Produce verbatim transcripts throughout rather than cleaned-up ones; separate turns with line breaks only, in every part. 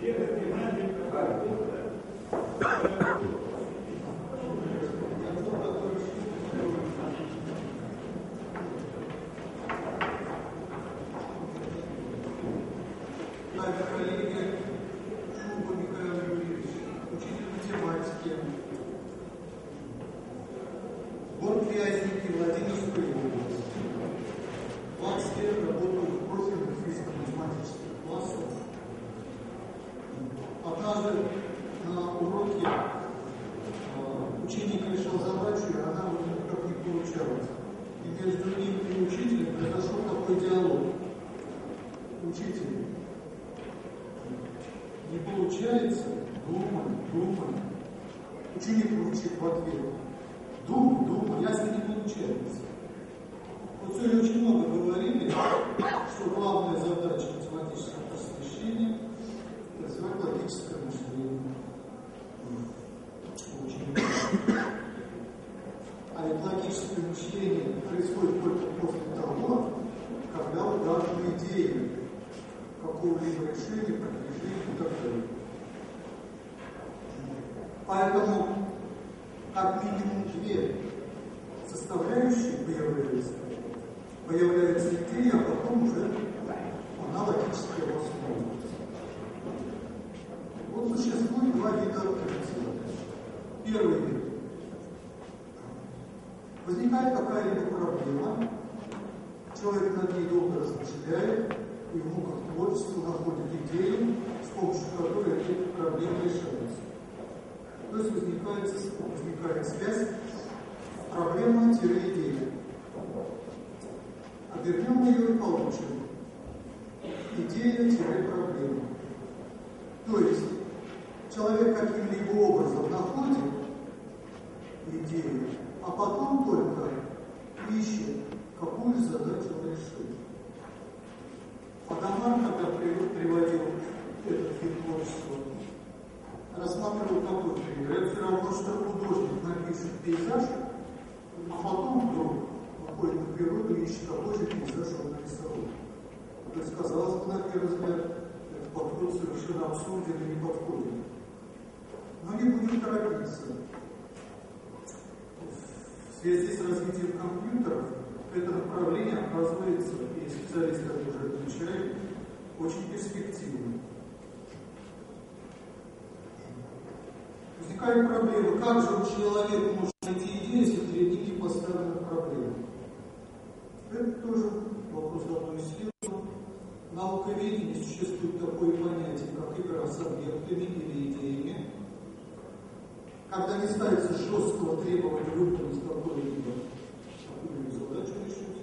Проблема. Как же человек может найти идею, если перед ним не поставлена проблема? Это тоже вопрос давно исследован. В науковедении существует такое понятие, как игра с объектами или идеями, когда не ставится жесткого требования выполнить какую-либо задачу решить.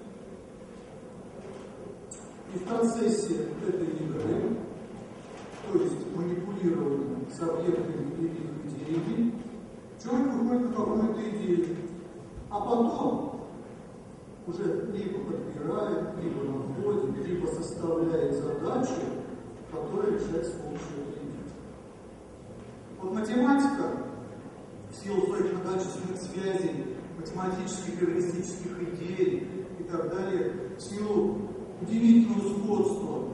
И в процессе этой игры, то есть манипулирования с объектами или их идеями, человек выходит на какую-то идею, а потом уже либо подбирает, либо находит, либо составляет задачи, которые решает с помощью этой идеи. Вот математика, в силу своих многочисленных связей, математических и эвристических идей и так далее, в силу удивительного сходства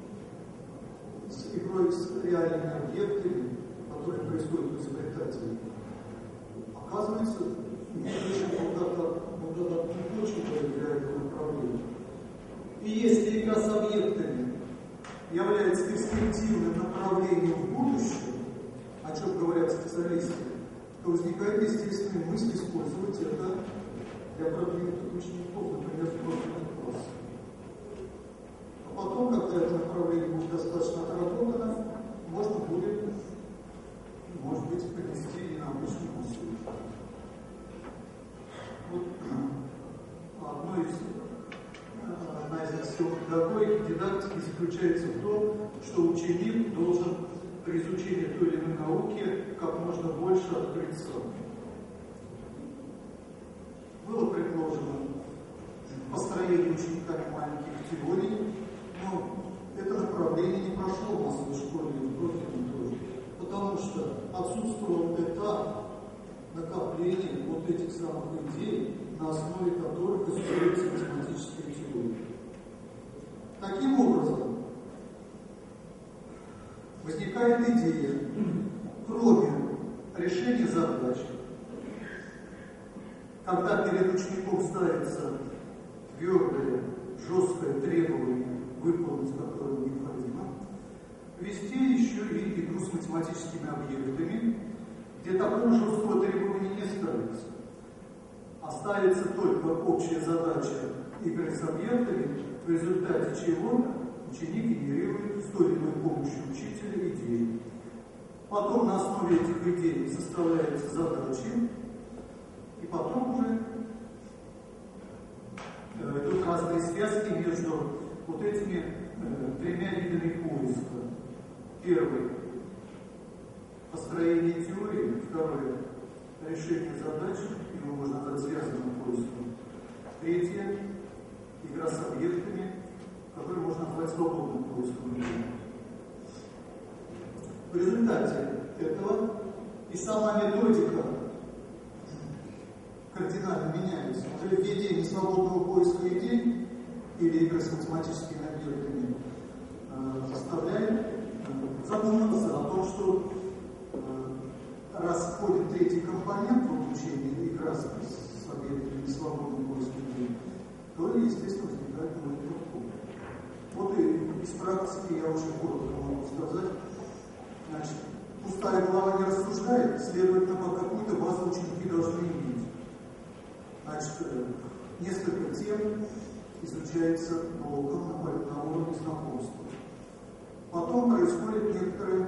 с игрой с реальными объектами, которые происходят в изобретателе, оказывается, имеет благодатную почву для этого направления. И если игра с объектами является перспективным направлением в будущее, о чем говорят специалисты, то возникает естественная мысль использовать это для продвинутых учеников, например, в профильных классах. А потом, когда это направление будет достаточно отработано, можно будет, может быть, привести и на обычную мысль. Вот одно из, одна из аксиом педагогики, дидактики заключается в том, что ученик должен при изучении той или иной науки как можно больше открыть сам. Было предложено построение учениками маленьких теорий, но это направление не прошло в массовой школе и в профильном тоже, потому что отсутствовал этап накопления вот этих самых идей, на основе которых и строится математическая теория. Таким образом, возникает идея, кроме решения задач, когда перед учеником ставится твердое, жесткое требование, выполнить которое необходимо, ввести еще и игру с математическими объектами, где такого жесткого требования не ставится, а ставится только общая задача игры с объектами, в результате чего ученик генерирует с той или иной помощью учителя идеи. Потом на основе этих идей составляются задачи, и потом уже э, идут разные связки между вот этими э, тремя видами поиска. Первый – построение теории, второе – решение задач, его можно назвать связанным поиском. Третье – игра с объектами, которую можно назвать свободным поиском. В результате этого и сама методика кардинально меняется. Уже введение свободного поиска идей или игры с математическими объектами э, заставляет э, задуматься о том, что э, раз входит третий компонент в обучении, игра с, с объектами и свободным поиском идей, то, естественно, возникает новый подход. Вот и из практики я очень коротко могу сказать. Значит, пустая голова не рассуждает, следовательно, по какую-то базу ученики должны иметь. Значит, несколько тем изучается блоком на, на уровне знакомства. Потом происходит некоторое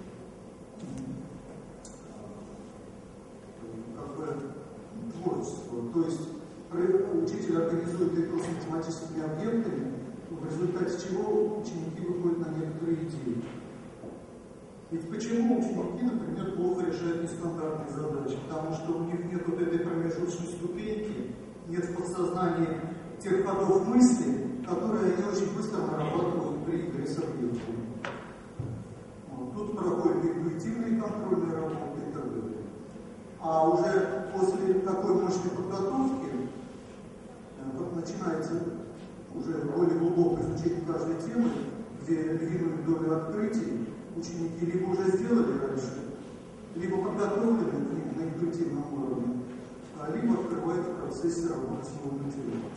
как бы, творчество. То есть учитель организует игру с математическими объектами, в результате чего ученики выходят на некоторые идеи. Ведь почему ученики, например, плохо решают нестандартные задачи? Потому что у них нет вот этой промежуточной ступеньки, нет в подсознании тех ходов мысли, которые они очень быстро нарабатывают при игре с объектами. Вот. Тут проходят интуитивные контрольные работы и так далее. А уже после такой мощной подготовки вот, начинается уже более глубокое изучение каждой темы, где львиную долю открытий ученики либо уже сделали раньше, либо подготовлены к ним на интуитивном уровне, либо открывают в процессе работы с новым материалом.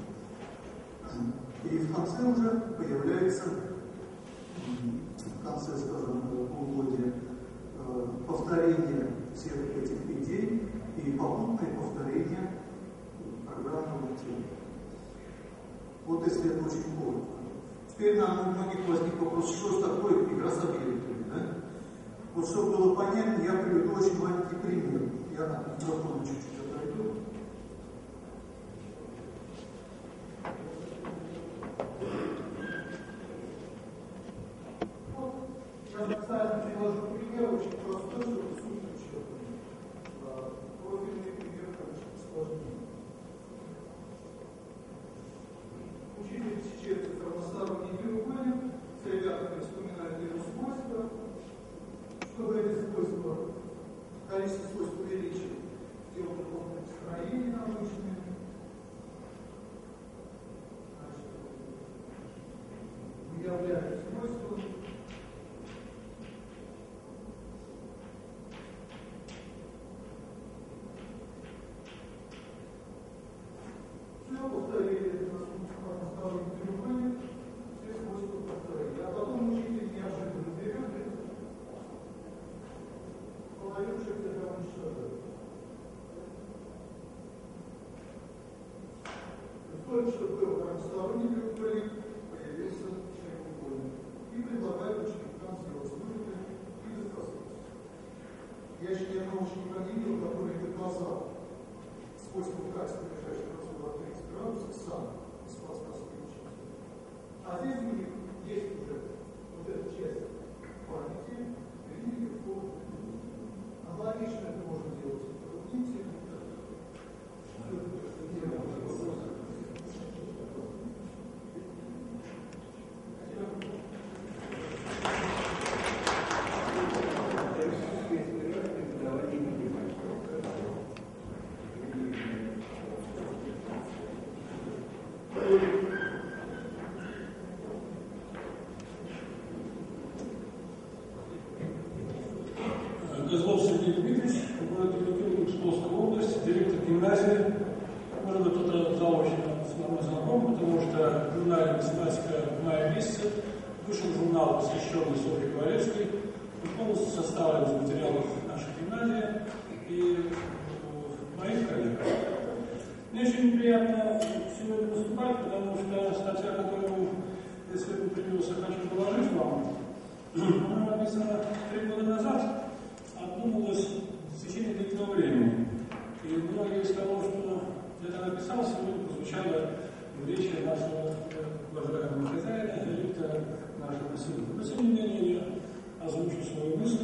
И в конце уже появляется, в конце, скажем, полугодия, повторение всех этих идей и попутное повторение программного материала. Вот если это очень коротко. Теперь нам у многих возник вопрос, что такое игра с объектами. Да? Вот чтобы было понятно, я приведу очень маленький пример. Я на микрофон чуть-чуть отойду. Вот, я специально приложу пример, очень простой, чтобы суть учета. Профильный пример, конечно, сложнее. Учитель чертит равносторонний треугольник, с ребятами вспоминает его свойства. Чтобы эти свойства, количество свойств увеличить, сделать дополнительное строение научное. Выявляем свойства. Все, повторили равносторонний треугольник, все свойства повторили. А потом учитель неожиданно берет и половинчик это уничтожает. Только что был равносторонний треугольник, появился треугольник. И предлагает ученикам сделать выводы и доказать. Я еще ни одного ученика не видел, который доказал свойства качества ближайшего расхода от тридцати градусов сам из подсказки учителя. А здесь у них есть уже вот эта часть памяти, и легко. Аналогично это можно делать и в
Козлов Сергей Дмитриевич, город Петербург, Псковская область, директор гимназии. Может быть, кто-то заочно с нами знаком, потому что журнале «Математика» в мае месяце вышел журнал, посвященный Софье Ковалевской. Он полностью составлен из материалов нашей гимназии и моих коллег. Мне очень неприятно сегодня выступать, потому что статья, которую я сегодня привез, я хочу доложить вам, она написана три года назад, обдумалась в течение длительного времени. И многие из того, что я тогда написал, сегодня прозвучало в речи нашего уважаемого хозяина, директора нашего института. Но тем не менее я озвучу свою мысль.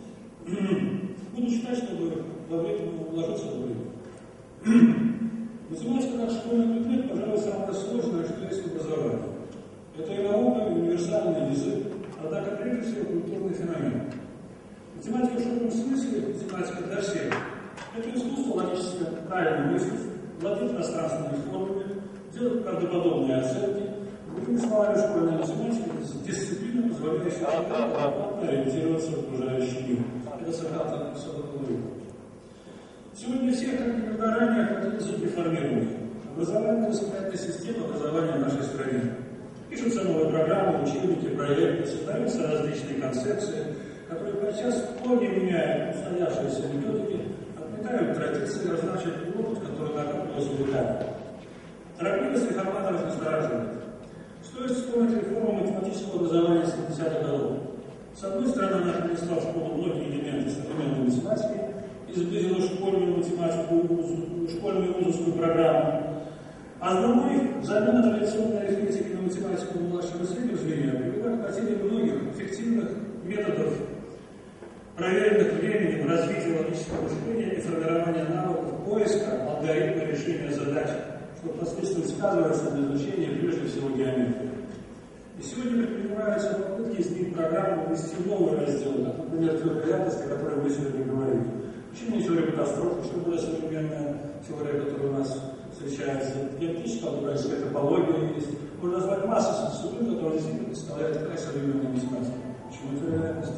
Буду читать, чтобы во время уложиться в время. Математика как школьный предмет, пожалуй, самое сложное, что есть в образовании. Это и наука, и универсальный язык, однако прежде всего культурный феномен. Математика в широком смысле, математика для всех, это искусство логически правильно мыслить, владеть пространственными формами, делать правдоподобные оценки. Другими словами, школьная математика – это дисциплина, позволяющая адекватно ориентироваться в окружающий мир. Это цитата Соколовой. Сегодня все, как никогда ранее, хотят язык реформирования. Образование – воспитательная система образования в нашей стране. Пишутся новые программы, учебники, проекты, создаются различные концепции, которые подчас вполне меняют устоявшиеся методики, отметают традиции, разначат опыт, который накапливался веками. Торопливость реформаторов настораживает. Стоит вспомнить реформу математического образования семидесятых годов. С одной стороны, она принесла в школу многие элементы современной математики, изблизила школьную математику, школьную вузовскую программу, а с другой, замена традиционной арифметики на математику в младшем и среднем звене привела к потере многих эффективных методов, проверенных временем развития логического мышления и формирования навыков поиска алгоритма решения задач, что впоследствии сказывается на изучении прежде всего геометрии. И сегодня предпринимаются попытки изменить программу, ввести новый раздел, как, например, теория вероятности, о которой мы сегодня говорили. Почему не теория катастрофы, что более современная теория, которая у нас встречается, диалектическая алгебраическая топология есть. Можно назвать массу дисциплин, которые действительно представляют такая современная математика. Почему теория вероятности?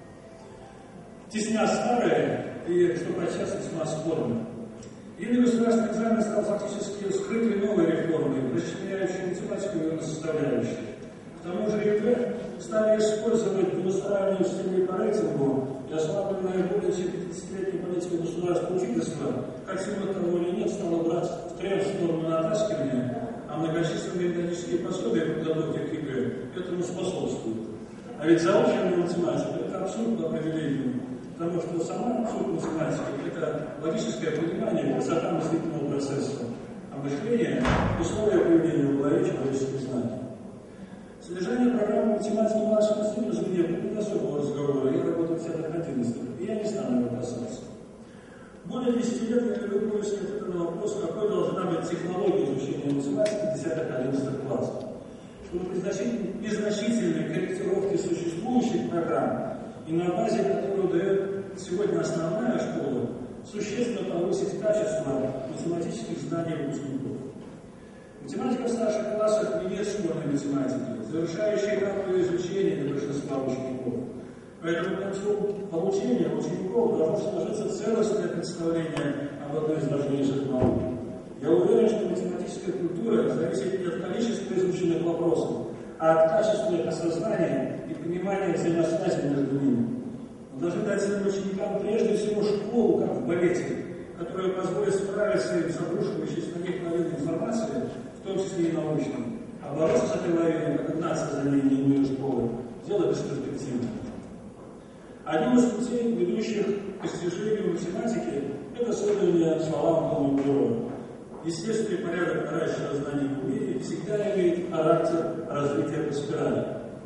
Тесня старая и, что подчас, весьма спорная. Единый государственный экзамен стал фактически скрытой новой реформой, расчленяющей математику и ее составляющие. К тому же ЕГЭ стали использовать при выстраивании системы по рейтингу и ослабленная более чем пятидесятилетней политикой государственного учительства, хотим того или нет, стало брать в тренд в сторону натаскивания, а многочисленные методические пособия по подготовке к ЕГЭ этому способствуют. А ведь заученная математика – это абсурд по определению, потому что сама суть математики – это логическое понимание красота мыслительного процесса, а мышление – условия появления в голове человеческих знаний. Содержание программы математики в младшем и среднем звене будет особого разговора, я работаю в тех одиннадцатых, и я не стану его касаться. Более десяти лет я веду поиски ответа на вопрос, какой должна быть технология изучения математики в десятых-одиннадцатых классах. Чтобы при незначительной корректировке существующих программ и на базе которой дает сегодня основная школа, существенно повысить качество математических знаний выпускников. Математика в старших классах не есть школьной математики, завершающей этап ее изучения для большинства учеников. Поэтому к концу обучения учеников должно сложиться целостное представление об одной из важнейших наук. Я уверен, что математическая культура зависит не от количества изученных вопросов, а от качества их осознания и понимания взаимосвязи между ними. Мы должны дать своим ученикам прежде всего школу, как в балете, которая позволит справиться им с обрушивающейся на них лавиной информации, в том числе и научной. А бороться с этой лавиной, как нация за ней не имеет школы, дело бесперспективно. Одним из путей, ведущих к достижению математики, это следование словам полного героя. Естественный порядок наращивания знаний и умений всегда имеет характер развития по спирали.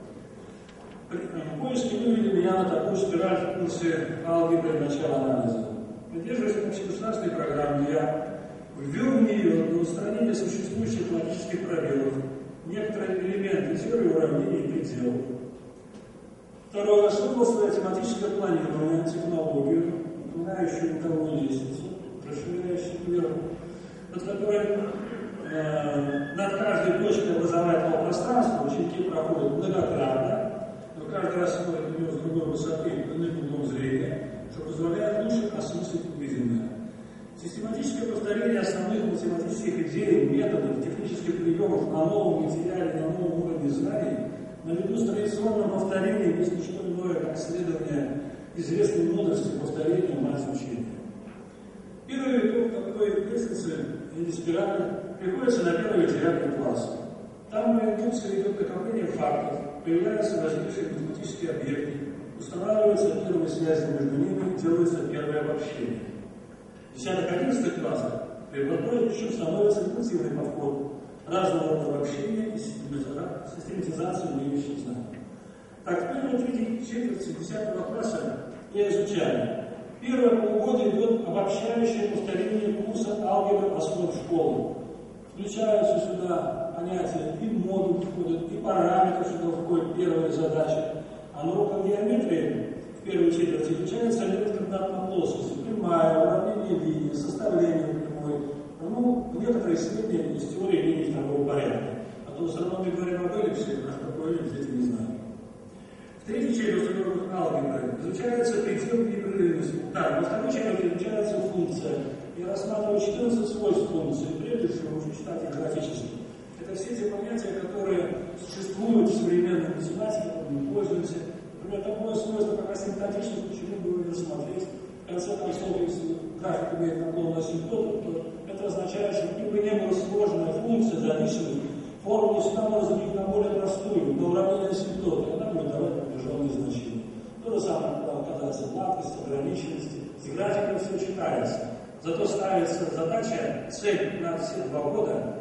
Поиски вывели меня на такую спираль в курсе алгебры начала анализа. Придерживаясь общегосударственной программы, я ввел в нее на устранение существующих логических пробелов, некоторые элементы теории уравнений и пределов. Второе, освоил свое тематическое планирование, технологию, напоминающую винтовую лестницу, расширяющую вверх, над которой э, над каждой точкой образовательного пространства ученики проходят многократно, но каждый раз смотрят на него с другой высоты и иным углом зрения, чтобы теоретических идей, методов, технических приемов на новом материале, на новом уровне знаний, наряду с традиционным повторением есть не что иное, как следование известной мудрости повторения мать учения. Первый виток такой лестницы или спирали приходится на первый девятый класс. Там на индукции идет накопление фактов, появляются возникшие математические объекты, устанавливаются первые связи между ними, делается первое обобщение. В десятых-одиннадцатых классах прикладной причем становится интенсивный подход разного рода обобщения и систематизации имеющих знаний. Так, в первой третьей четверти десятого класса я изучаю. Первое полугодие идет обобщающее повторение курса алгебры основ школы. Включаются сюда понятия и модуль входят, и параметры сюда входят, первая задача. А на уроках геометрии в первой четверти изучается метод на плоскости, прямая, уравнение линии, составление прямой. Ну, некоторые исследования из теории линий второго порядка. А то все равно мы говорим об эллипсе, а что такое эллипс, дети не знают. В третьей четверти уроков алгебры изучается предел непрерывности. Да, во второй четверти изучается функция. Я рассматриваю четырнадцать свойств функции, прежде всего учу читать их графически. Это все те понятия, которые существуют в современной математике, которыми пользуемся. Например, такое свойство, как асимптотичность, почему бы его не рассмотреть. В конце концов, если график имеет наклон на асимптоту, то это означает, что каким бы ни была сложная функция, зависимость, формулу всегда можно заменить на более простую, на уравнение асимптоты, она будет давать определенные значения. То же самое, когда касается гладкости, ограниченности, с графиком все читается. Зато ставится задача, цель на все два года,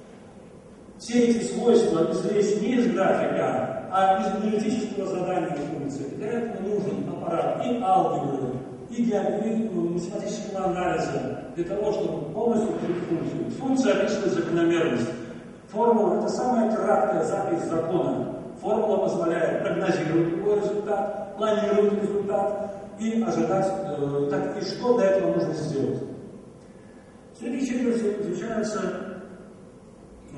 все эти свойства извлечь не из графика, а из аналитического задания функции. Для этого нужен аппарат и алгебры, и геометрии, математического анализа, для того, чтобы полностью открыть функцию. Функция описывает закономерность. Формула – это самая краткая запись закона. Формула позволяет прогнозировать любой результат, планировать результат и ожидать, э, так, и что для этого нужно сделать. В следующей четверти изучаются э,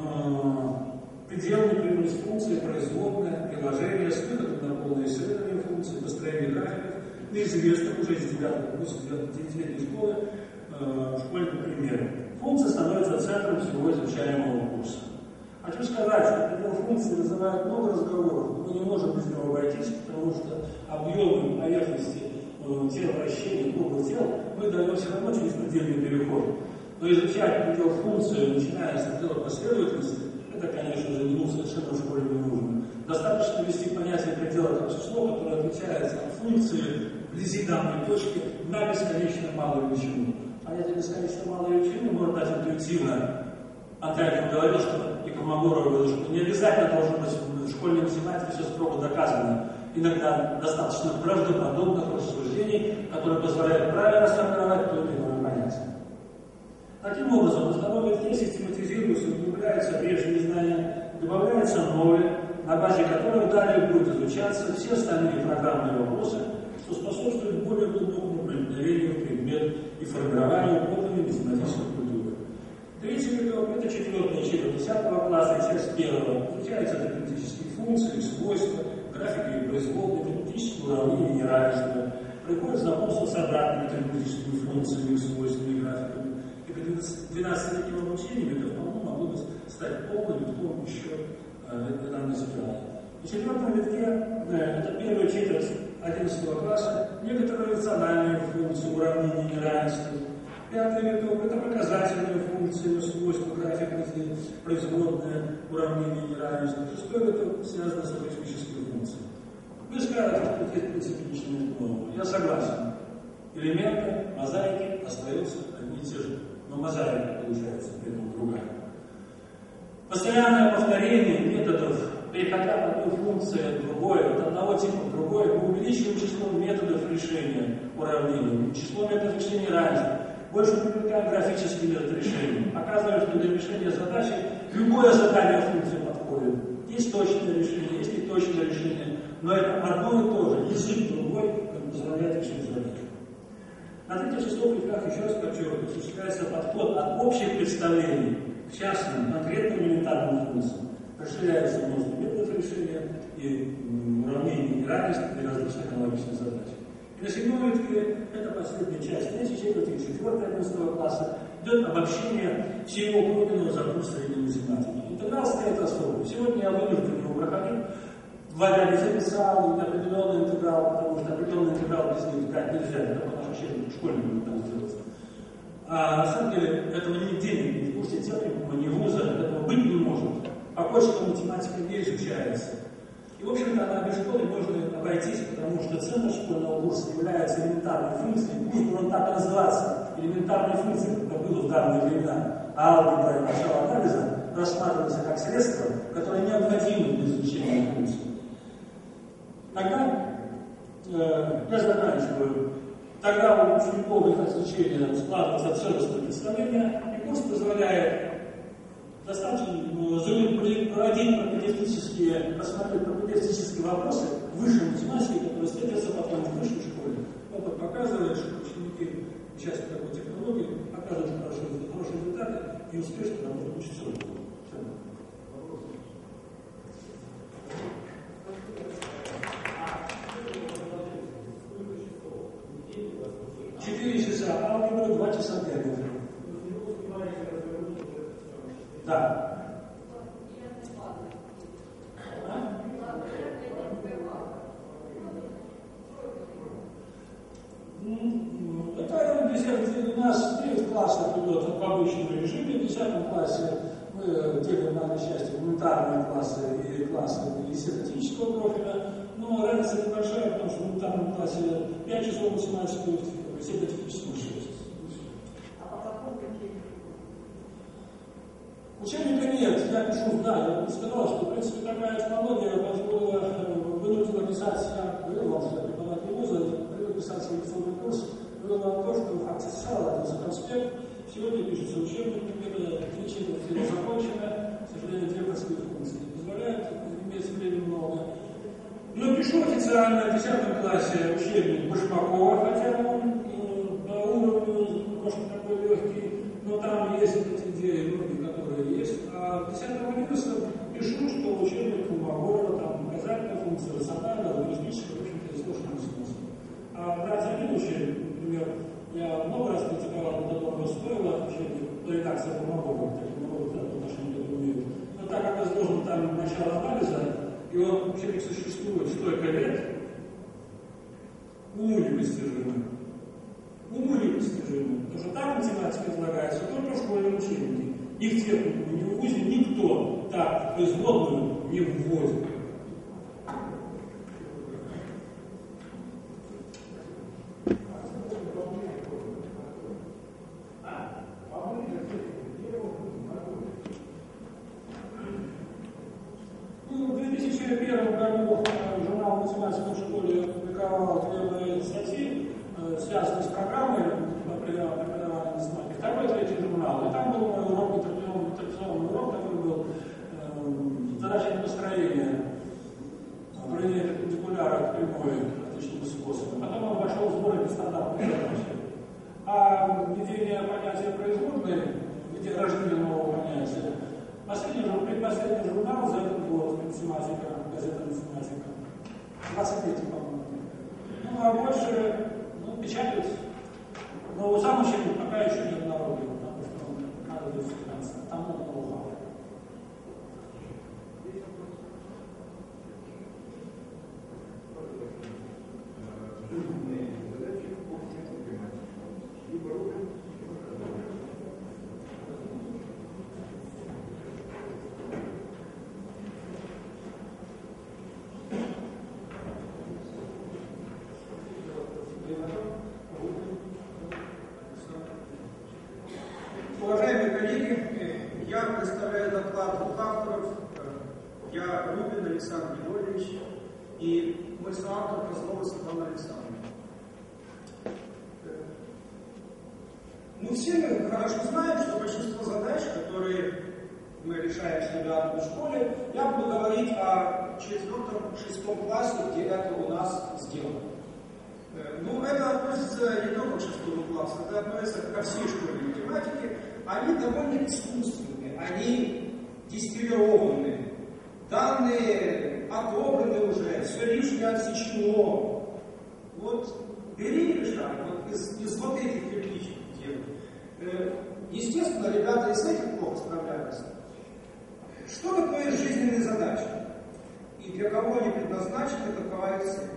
пределы непрерывности функции, производные, приложения, с выходом на полное исследование функций, построение графиков, неизвестных уже из девятого курса девятилетней школы э, школьных примеров. Функция становится центром всего изучаемого курса. Хочу сказать, что предел функции вызывает много разговоров, но мы не можем без него обойтись, потому что объемы поверхности э, тела вращения, круглых тел мы даем все равно через предельный переход. Но изучать предел функции, начиная с предела последовательности, это, конечно же, ну, совершенно в школе не нужно. Достаточно ввести понятие предела как число, которое отличается от функции вблизи данной точки на бесконечно малую величину. Понятие бесконечно малой величины можно дать интуитивно. Антальников говорил, что, и Колмогоров говорил, что не обязательно должно быть в школьной математике все строго доказано. Иногда достаточно правдоподобных рассуждений, которые позволяют правильно сформировать то или иное понятие. Таким образом, установленные вещи систематизируются, углубляются прежние знания, добавляются новые, на базе которых далее будут изучаться все остальные программные вопросы, что способствует более глубокому проникновению в предмет и формированию подлинной математической культуры. Третий виток – это четвертая четверть десятого класса и часть первого. Изучаются арифметические функции, свойства, графики и производные, математические уравнения и неравенства. Происходит знакомство с обратными арифметическими функциями, свойствами и графиками. И к двенадцатилетнему обучению это вполне могло бы стать полным витком еще э, данной спирали. В четвертом витке, э, это первая четверть одиннадцатого класса, некоторые рациональные функции, уравнения и неравенства. Пятый виток – это показательные функции, свойства, графика, производные, уравнения и неравенства. Шестой виток связан с арифметической функцией. Вы скажете, что здесь в принципе ничего не нового. Я согласен. Элементы, мозаики остаются одни и те же. Но мозаика получается при этом другая. Постоянное повторение методов, переходя от одной функции к другой, от одного типа к другой, мы увеличиваем число методов решения уравнений, число методов решения равенства. Больше привлекаем графический метод решения. Оказывается, что для решения задачи любое задание функции подходит. Есть точное решение, есть неточное решение, но это одно и то же. Язык другой, как позволяет решить задачу. На третьих-шестых веках, еще раз подчеркиваю, осуществляется подход от общих представлений к частным, конкретным элементарным функциям. Расширяется множество методов решения и уравнений и равенств для различных аналогичных задач. И на седьмом витке, это последняя часть третьей четверти, четвертого, одиннадцатого класса, идет обобщение всего пройденного за курс средней математики. Интеграл стоит основу. Сегодня я вынужден его проходить. Вводя дифференциал, определенный интеграл, потому что определенный интеграл без них брать нельзя, это наш учебник школьник там сделать. А на самом деле этого нигде ни в курсе техникума, ни вуза, этого быть не может. По почтам математика не изучается. И, в общем-то, на без школы можно обойтись, потому что ценность школьного курса является элементарной функцией, курс должен так и называться, элементарной функцией, как было в данные времена. А алгебра и начало анализа рассматривается как средство, которое необходимо для изучения функций. Тогда, э, я заканчиваю, тогда у учеников их изучения складывается целостное представление, и курс позволяет достаточно э, проводить пропедевтические, рассмотреть пропедевтические вопросы высшей математики, которые встретятся потом в высшей школе. Опыт показывает, что ученики, часть такой технологии, показывают хорошие, хорошие результаты и успешно работают учиться. Четыре часа алгебра, два часа бегают. Да. А? Это у нас девять классов идет в обычном режиме. В десятом классе мы делим на части гуманитарные классы и классы естетического профиля. Но разница небольшая, потому что в гуманитарном классе пять часов математики, в естетическом шесть. Учебника нет, я пишу, да, я сказал, что в принципе такая технология позволила, вынудила писать, я говорил вам, что я преподаватель вуза, привык писать селекционный курс, говорил вам то, что в акте сначала родился конспект, сегодня пишется учебник, примерно три четверти закончено, к сожалению, две простые функции не позволяют, иметь времени много. Но пишу официально в десятом классе учебник Башмакова, хотя он э, по уровню немножко такой легкий, но там есть эти идеи, многие, которые есть. А в десятом одиннадцатом пишу, что учебник Колмогорова, там показательная функция, рациональная, логистическая, в общем-то, есть сложный смысл. А брать заведующий, например, я много раз критиковал, но того стоило учебник, по редакции Колмогорова, так много в отношении к умеют. Но так как возможно там начало анализа, и он учебник существует столько лет, уму непостижимо. Уму непостижимо. Потому что так математика излагается только в школьном учебнике. Ни в техникуме, ни в вузе никто так производную не вводит. Ну, в две тысячи первом году журнал «Математика в школе» опубликовал две статьи, связанные с программой преподавания математики. Второй, третий журнал. И там был мой урок, интерпретационный урок, который был э, задачами построения, определения перпендикуляра к прямой различными способами. Потом он вошел в сборник стандартных задач. А введение понятия производной, введение рождения нового понятия, последний, предпоследний журнал за этот год, математика, газета математика, двадцать третий, по-моему. Ну, а больше, ну, печатают. Но сам учебник пока еще не обнародован, потому что надо будет финансово. Там много ноу-хау.
Уважаемые коллеги, я представляю доклад двух авторов. Я Рубин Александр Григорьевич и мой соавтор Козлова Светлана Александровна. Мы все мы хорошо знаем, что большинство задач, которые мы решаем с ребятами в школе, я буду говорить о четвертом-шестом классе, где это у нас сделано. Ну, это относится не только к шестому классу, это относится ко всей школьной математике. Они довольно искусственные, они дистиллированные. Данные отобраны уже, все лишнее отсечено. Вот бери и решай, вот из, из вот этих кирпичиков делай. Естественно, ребята и с этим плохо справляются. Что такое жизненные задачи? И для кого они предназначены, какова их цель?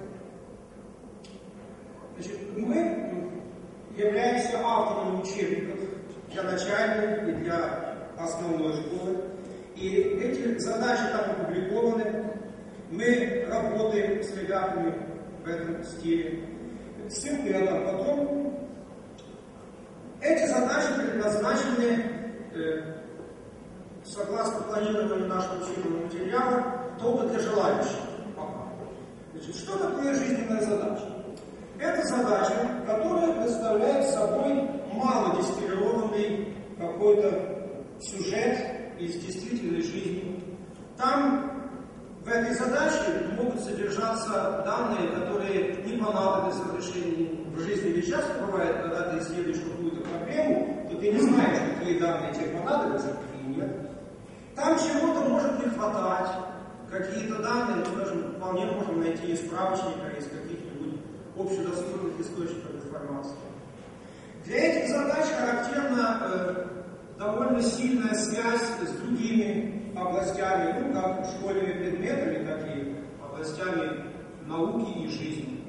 Значит, мы являемся авторами учебников для начальной и для основной школы. И эти задачи там опубликованы. Мы работаем с ребятами в этом стиле. Ссылку я дам потом. Эти задачи предназначены, э, согласно планированию нашего учебного материала, только для желающих. Значит, что такое жизненная задача? Это задача, которая представляет собой малодистиллированный какой-то сюжет из действительной жизни. Там в этой задаче могут содержаться данные, которые не понадобятся в решении в жизни. Ведь часто бывает, когда ты исследуешь какую-то проблему, то ты не знаешь, что твои данные тебе понадобятся, какие нет. Там чего-то может не хватать, какие-то данные, скажем, вполне можно найти из справочника, из каких-нибудь общедоступных источников информации. Для этих задач характерна э, довольно сильная связь с другими областями, ну, как школьными предметами, так и областями науки и жизни.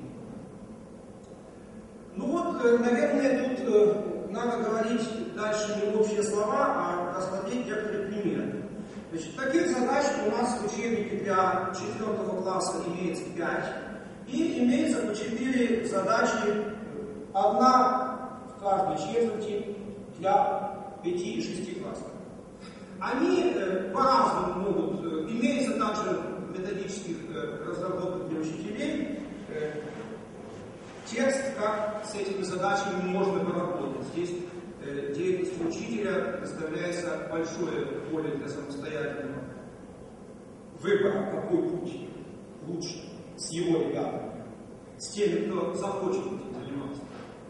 Ну вот, наверное, тут надо говорить дальше не общие слова, а рассмотреть некоторые примеры. Значит, таких задач у нас в учебнике для четвертого класса имеется пять, и имеется по четыре задачи, одна в каждой четверти для пяти и шести классов. Они э, по-разному могут, э, имеется также методических э, разработок для учителей, э, текст, как с этими задачами можно поработать. Здесь э, деятельность учителя представляется большое поле для самостоятельного выбора, какой путь лучше с его ребятами, с теми, кто захочет этим заниматься.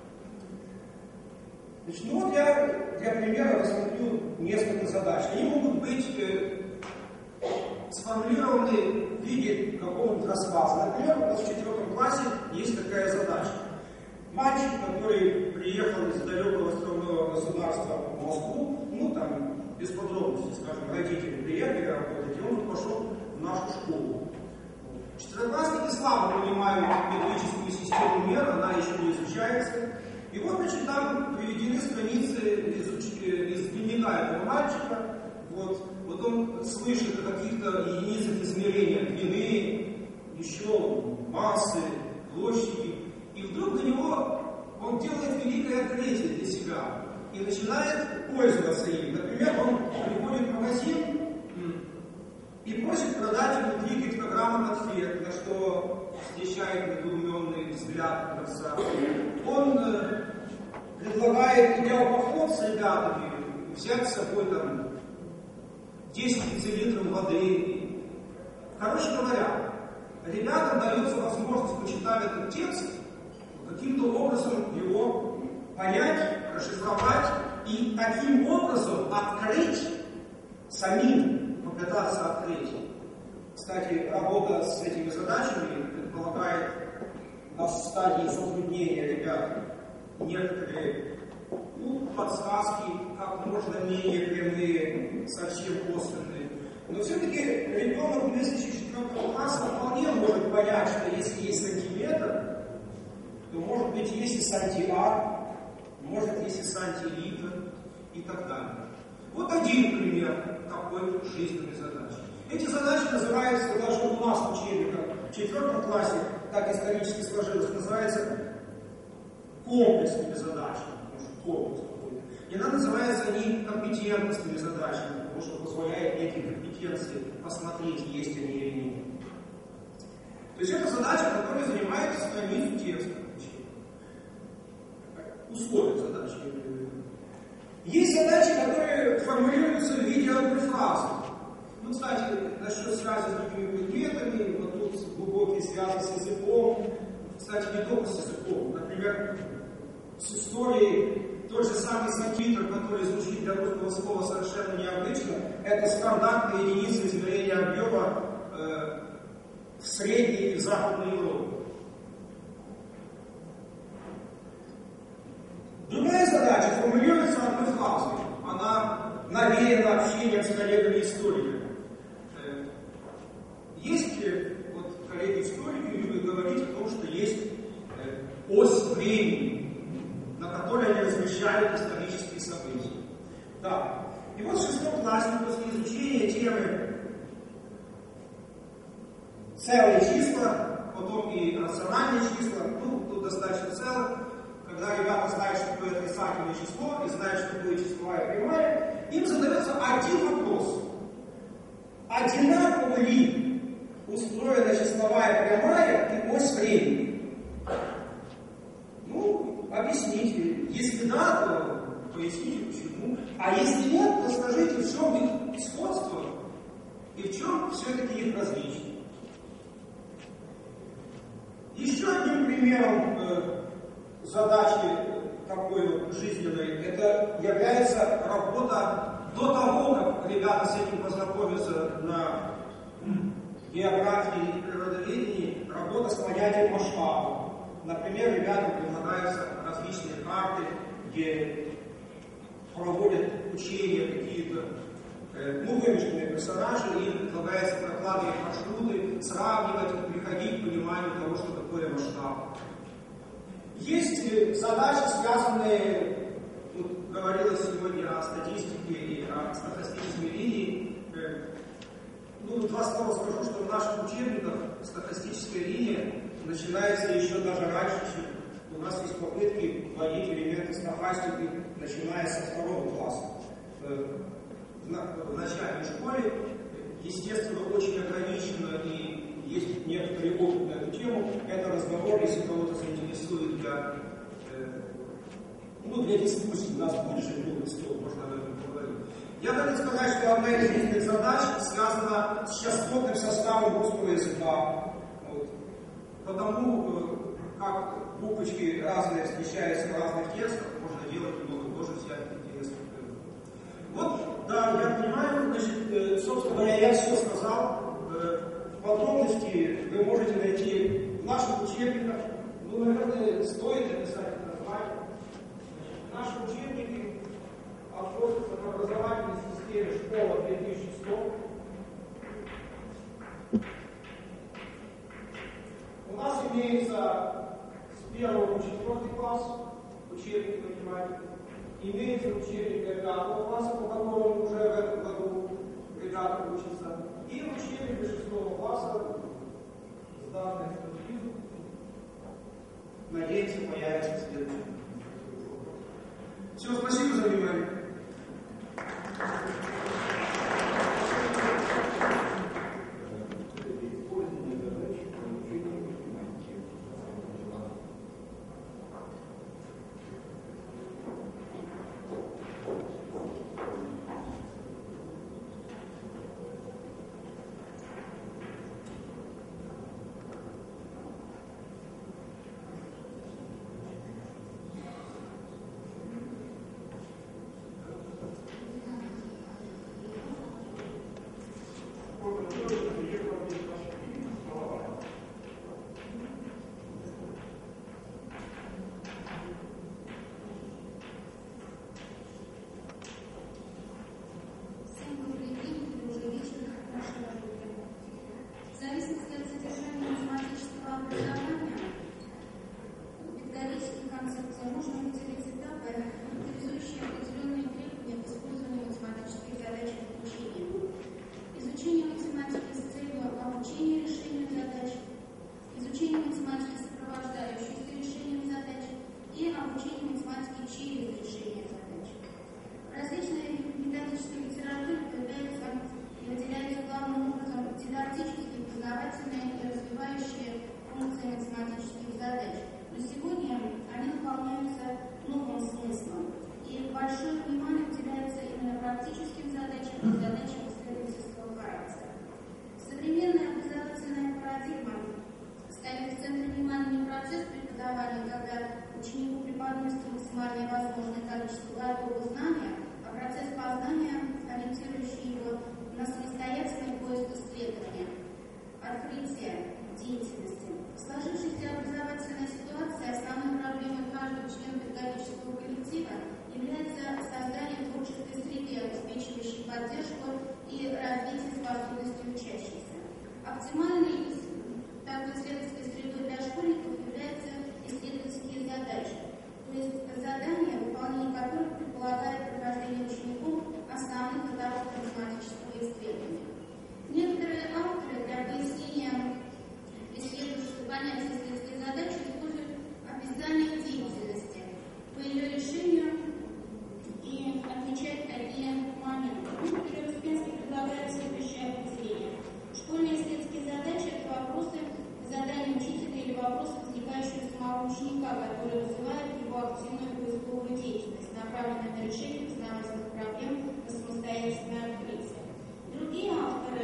Значит, ну вот я для примера рассмотрю несколько задач. Они могут быть э, сформулированы в виде какого-нибудь рассказа. Например, у нас в четвертом классе есть такая задача. Мальчик, который приехал из далекого островного государства в Москву, ну там, без подробностей, скажем, родители приехали работать, и он пошел в нашу школу. Четвероклассники слабо понимают методическую систему мер, она еще не изучается. И вот, значит, там приведены страницы из, из дневника этого мальчика. Вот, вот он слышит о каких-то единицах измерения длины, еще массы, площади. И вдруг для него он делает великое открытие для себя и начинает пользоваться им. Например, он приходит в магазин и просит продать ему три гектограмма конфет, на что встречает недоуменный взгляд отца. Он э, предлагает, идя в поход с ребятами, взять с собой там десять литров воды. Короче говоря, ребятам дается возможность, почитать этот текст, каким-то образом его понять, расшифровать и таким образом открыть самим. Попытаться открыть. Кстати, работа с этими задачами предполагает на стадии затруднения ребят некоторые ну, подсказки, как можно менее прямые, совсем косвенные. Но все-таки ребенок, мыслящий четвертого класса, вполне может понять, что если есть сантиметр, то может быть есть и сантиар, может есть и сантилитр и так далее. Вот один пример такой жизненной задачи. Эти задачи называются, даже у нас в учебниках, в четвертом классе, так исторически сложилось, называется комплексными задачами, потому что комплекс какой-то. Иногда называются они компетентностными задачами, потому что позволяет эти компетенции посмотреть, есть они или нет. То есть это задача, которая занимает страницу текста. Условия задачи. Есть задачи, которые формулируются в виде одной фразы. Ну, кстати, насчет связи с другими предметами, вот тут глубокие связи с языком. Кстати, не только с языком. Например, с историей тот же самый сантиметр, который звучит для русского слова совершенно необычно, это стандартная единица измерения объема э, в Средней и в Западной Европе. Другая задача формулируется коллегами-историками. Есть вот коллеги-историки любят говорить о том, что есть ось времени, на которой они размещают исторические события. Да. И вот в шестом классе после изучения темы целые числа, потом и рациональные числа, ну, тут достаточно целых, когда ребята знают, что такое отрицательное число и знают, что такое числовая прямая, им задается один вопрос. Одинаково ли устроена числовая прямая и ось времени? Ну, объясните. Если да, то поясните почему. А если нет, то скажите, в чем их сходство и в чем все-таки их различие. Еще одним примером э, задачи такой вот жизненной, это является работа до того, как ребята с этим познакомятся на географии и природоведении, работа с понятием масштаба. Например, ребятам предлагаются различные карты, где проводят учения какие-то э, ну, вымышленные персонажи, и предлагается прокладывать маршруты, сравнивать, приходить к пониманию того, что такое масштаб. Есть задачи, связанные, тут говорилось сегодня о статистике и о стохастической линии. Ну, два слова скажу, что в наших учебниках стохастическая линия начинается еще даже раньше, чем у нас есть попытки вводить элементы стохастики, начиная со второго класса. В начальной школе, естественно, очень ограничено и есть некоторый опыт на эту тему. Это разговор, если кого-то заинтересует для, э, ну, для дискуссии. У нас больше круглый стол, можно об этом поговорить. Я хочу сказать, что одна из жизненных задач связана с частотным составом русского языка. Вот. Потому, как буквочки разные встречаются в разных текстах, можно делать много тоже всяких интересных. Вот, да, я понимаю, значит, собственно говоря, я все сказал. Подробности вы можете найти в наших учебниках. Ну, наверное, стоит написать это название. Наши учебники относятся к образовательной системе школа две тысячи сто. У нас имеется с первого по четвертый класс учебник математики. Имеется учебник для пятого класса, по которому уже в этом году ребята учатся. И учебник для шестого класса с данной экспертизой. Надеемся, появится в следующем. Все, спасибо за внимание.
является создание творческой среды, обеспечивающей поддержку активную поисковую деятельность, направленную на решение познавательных проблем по самостоятельной открытии. Другие авторы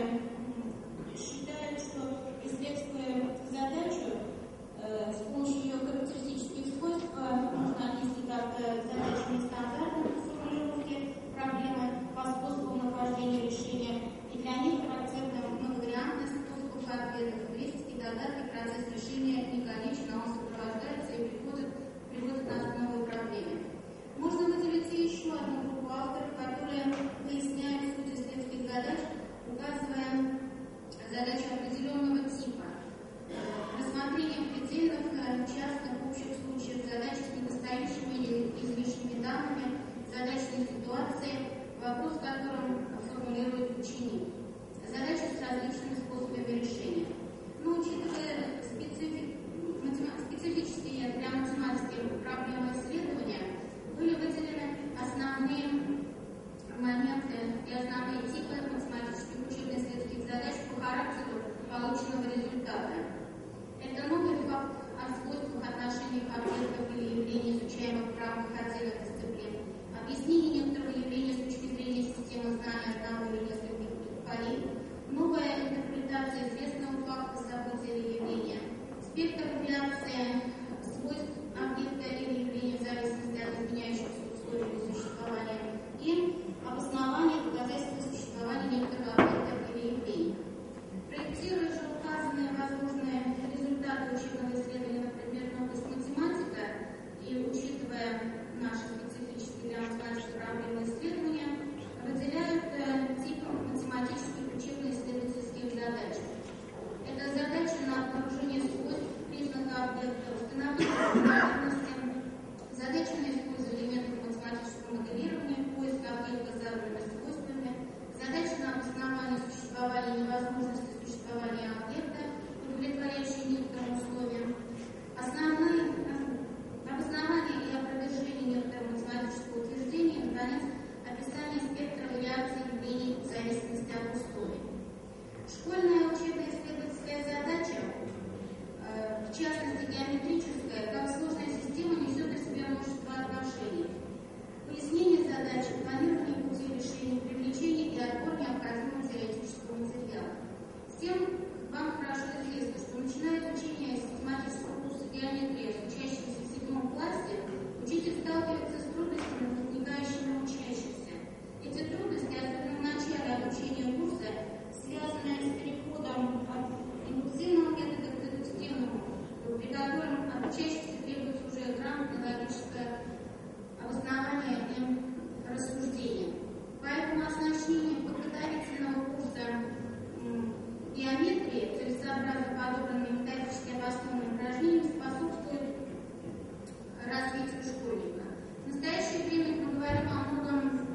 считают, что исследуя задачу, э, с помощью ее характеристических свойств можно отнести как задачу нестандартной формулировки проблемы по способу нахождения решения, и для них характерна многовариантность способов ответов. Греческий догадки процесс решения не конечен, он сопровождается и приводит, приводит нас к новой проблеме. Можно выделить еще одну группу авторов, которые выясняют суть исследовательских задач, указывая задачи определенного типа. Рассмотрение предельных, частных, общих случаев, задач с недостающими или излишними данными, задачные ситуации, вопрос, которым формулирует ученик. Задачи с различными способами решения. Но учитывая специфи... специфические для математики проблемы исследования, были выделены основные моменты и основные типы математических учебно-исследовательских задач по характеру полученного результата. Это новый факт о свойствах, отношениях объектов или явлений, изучаемых в рамках отдельных дисциплин, объяснение некоторого явления с точки зрения системы знания одного или нескольких полей, новая интерпретация известного факта, события или явления, спектр реакции свойств объекта или явления в зависимости от изменяющихся условий существования и обоснование доказательства существования некоторых объектов или явлений. Проектируя же указанные возможные результаты учебного исследования на предметную область математика и учитывая наши специфические для математики проблемы исследования, выделяют э, типы математических учебно-исследовательских задач. Это задачи на обнаружение свойств, признаков объекта, установление закономерности, задачи на использование методов математического моделирования, поиск объекта с заданными свойствами, задачи на обоснование существования и невозможности существования объекта, удовлетворяющие некоторым условиям, основные обоснование и опровержение некоторого математического утверждения, и, наконец, описание спектра вариаций явлений в зависимости от условий. Школьная учебная исследовательская задача, в частности геометрическая, как сложная система, несет из себя множество отношений. Выяснение задачи, планирование пути решения, привлечение и отбор необходимого теоретического материала. Всем вам хорошо известно, что начиная изучение систематического курса геометрии с учащимися в седьмом классе, учитель сталкивается с трудностями, возникающими у учащихся. Эти трудности, особенно в начале обучения курса, связаны с переходом от индуктивного метода к дедуктивному, при котором от учащихся требуется уже грамотное логическое обоснование и рассуждение. Поэтому оснащение подготовительного курса геометрии целесообразно подобранными методически обоснованными упражнениями способствует развитию школьника. В настоящее время мы говорим о многом,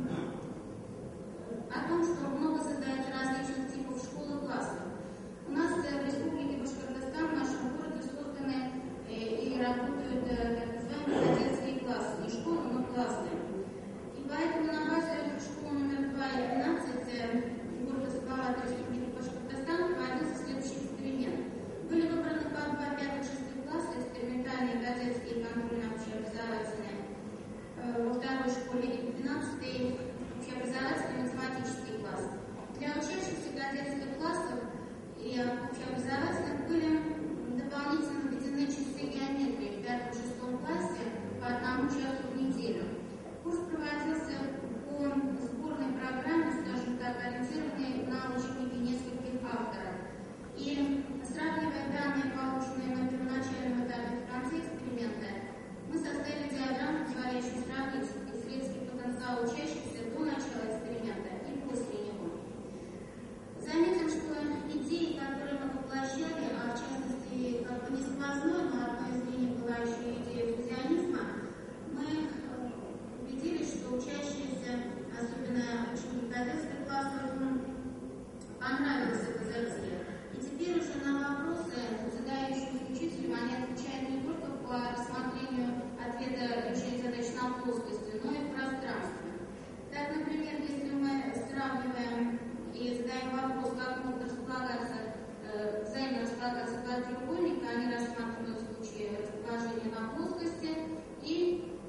о том, что много создается различных типов школ и классов. У нас в Республике Башкортостан, в нашем городе, созданы и работают так называемые кадетские классы, не школы, но классы. И поэтому на базе школы номер два и двенадцать города Салавата Республики Башкортостан проводился следующий эксперимент. Были выбраны по два пятых шестых класса экспериментальные кадетские контрольно-общеобразовательные, во второй школе и двенадцатый общеобразовательный математический класс. Для учащихся кадетских классов и общеобразовательных были дополнительно введены часы геометрии в пятом-шестом классе по одному часу в неделю. Курс проводился по сборной программе, скажем так, ориентированной на ученики нескольких авторов. И сравнивая данные, полученные на первоначальном этапе в конце эксперимента, мы составили диаграмму, позволяющую сравнить исследовательский потенциал учащихся до начала эксперимента и после него. Заметим, что идеи, которые мы воплощали, а в частности, как бы не сквозной, но одной из них была еще идея фузионизма, мы убедились, что учащиеся, особенно ученики кадетских классов, понравилась эта затея. И теперь уже на вопросы, задающиеся учителям, они отвечают не только по рассмотрению ответа решения задач на плоскости, но и в пространстве. Так, например, если мы сравниваем и задаем вопрос, как могут располагаться, э, взаимно располагаться два треугольника, они рассматривают в случае расположения на плоскости, и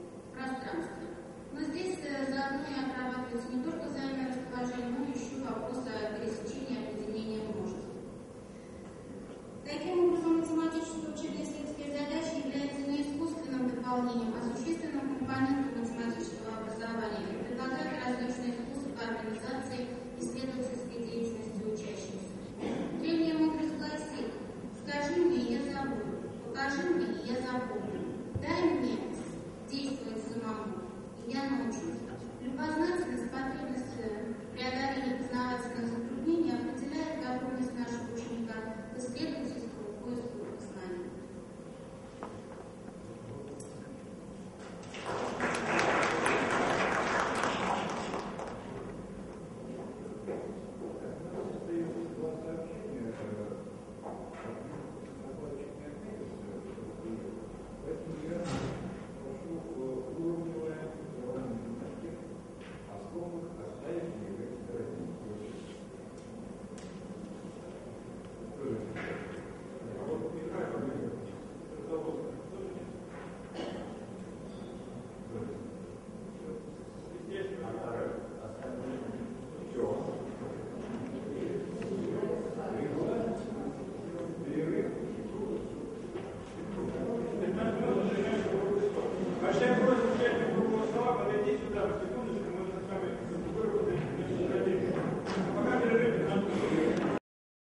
выполнением, а существенным компонентом